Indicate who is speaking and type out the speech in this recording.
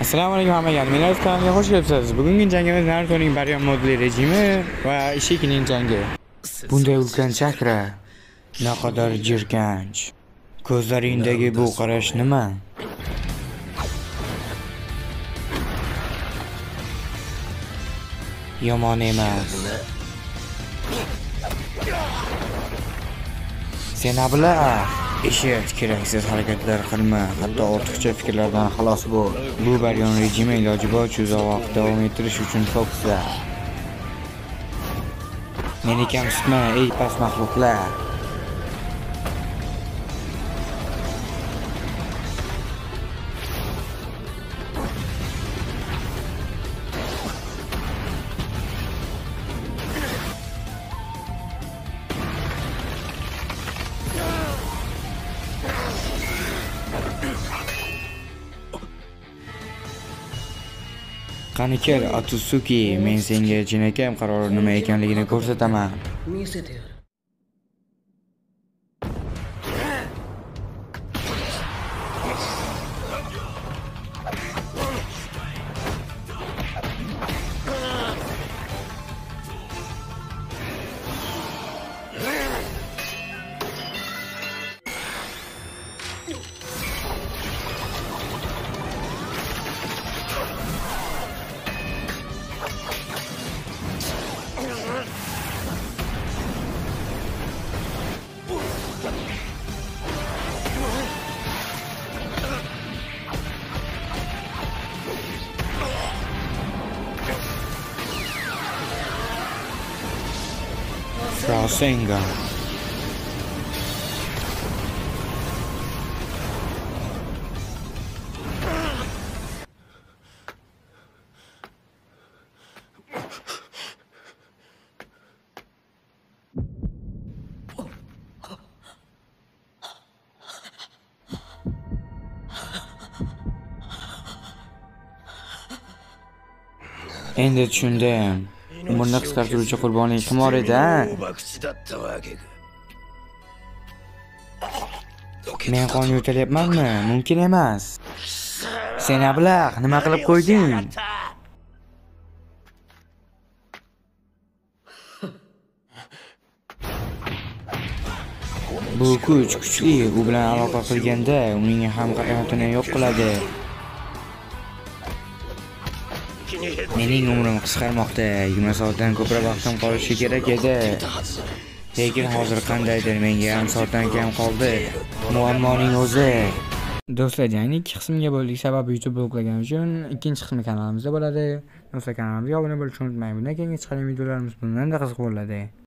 Speaker 1: Assalomu alaykum hammaga. ANIMELARUZ kanaliga xush kelibsiz. Bugungi jangimiz Narutoning Baryon modli rejimi va Ishshikining jangi. Bunday ulkan chakra, naqadar jirkanch. Ko'zlaringdagi bu qarash nima? Yomon emas. Sen abla, eshit, keraksiz harakatlar qilma, hatto ortiqcha fikrlardan xalos bo'l. Bu Baryon rejimi iloji boricha uzoq vaqt davom ettirish uchun fokusla. Meni kamsitma, ey past maxluqlar. Qani kel, Atsuki, men senga chinakam qarori nima ekanligini ko'rsataman. Rasengan. Endi tushundim. Umrni qisqartiruvchi qurbonlik qimor edi. Men qon yo'talyapmanmi? Mumkin emas. Sen ablaq, nima qilib qo'yding? Bu kuch kuchli, u bilan aloqa qilganda uning ham hayotini yo'q qiladi. Mening umrim qisqarmoqda, 20 soatdan ko'proq vaqtim qolishi kerak edi. Lekin hozir qandaydir menga yarim soatdan kam qoldi. Muammoning o'zi. Do'stlar, jangni ikki qismga bo'ldik, sababi YouTube bloklagani uchun. Ikkinchi qismi kanalimizda bo'ladi. Do'stlar, kanalimizga obuna bo'lishni unutmang. Bundan keyingi chiqqan videolarimiz bundan-da qiziq bo'ladi.